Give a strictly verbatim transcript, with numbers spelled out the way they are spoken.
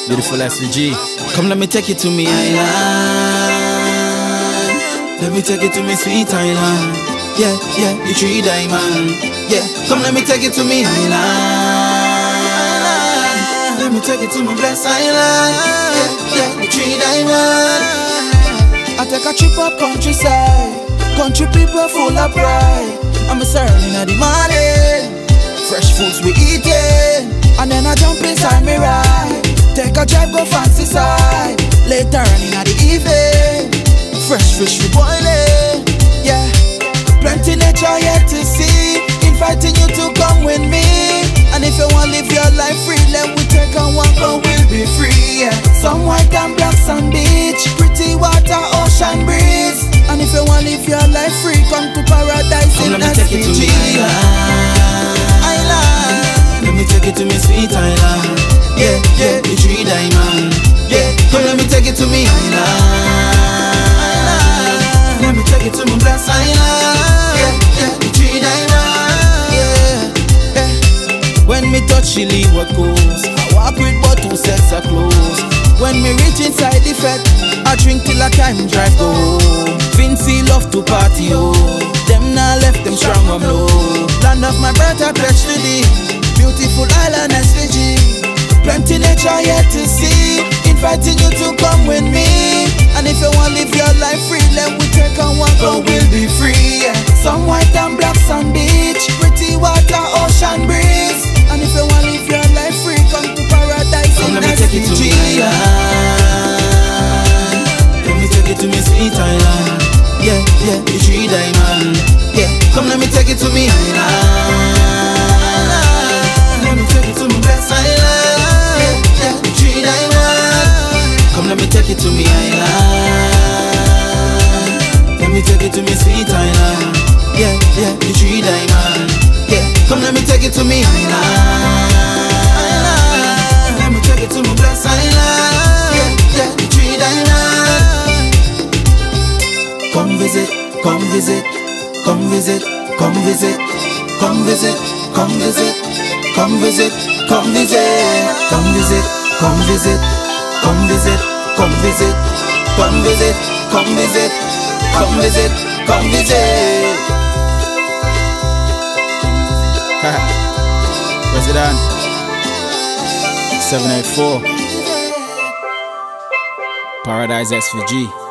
Beautiful S V G. Come let me take you to me island. Let me take you to me sweet island. Yeah, yeah, the tree diamond. Yeah, come let me take you to me island. Let me take you to my blessed island. Yeah, yeah, the tree diamond. I take a trip up countryside. Country people full of pride. I'm a serving in the morning. Fresh foods we eating. And then I jump inside me ride. Take a drive, go fancy side. Later on in the evening, fresh fish we boiling. Yeah, plenty nature yet to see. Inviting you to come with me. And if you want to live your life free, let we take a walk and we'll be free. Yeah. Some white and black sand beach, pretty water, ocean breeze. And if you want to live your life free, come to paradise come in let me take you to me island. Island. Let me take you to me sweet island. Yeah, yeah, the tree diamond. Yeah, come let me take you to me island. Let me take you to my blessed island. Yeah, yeah, the tree diamond. Yeah, yeah. When me touch Chile, what goes? I walk with but two sets of clothes. When me reach inside the fete, I drink till I time drive go home. Vincy love to party, oh. Them now left them strong and low. Land of my birth I pledge to thee. Beautiful island S V G. Plenty nature yet to see. Inviting you to come with me. And if you want to live your life free, let we take a walk and we'll be free. Yeah. Some white and black sand beach, pretty water, ocean breeze. And if you want to live your life free, come to paradise come in let me take you to me island. Let me take you to me sweet island. Yeah, yeah, the tree diamond. Yeah, come let me take you to me island. Let me take you to my blessed island. Let me take you to me island. Let me take you to me sweet island. Yeah, yeah, the tree diamond. Yeah, come let me take you to me island. Let me take you to my blessed island. Yeah, yeah, the tree diamond. Come visit, come visit, come visit, come visit, come visit, come visit, come visit, come visit, come visit, come visit, come visit. Come visit, come visit, come visit, come visit, come visit. President seven eight four Paradise S V G.